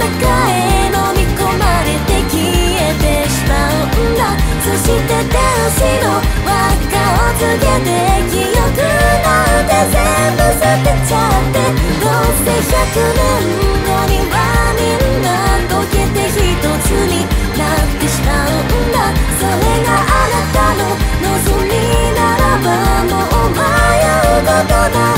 中へ飲み込まれて消えてしまうんだ。そして天使の輪っかを告げて記憶なんて全部捨てちゃって、どうせ100年後にはみんな溶けて一つになってしまうんだ。それがあなたの望みならばもう迷うことない。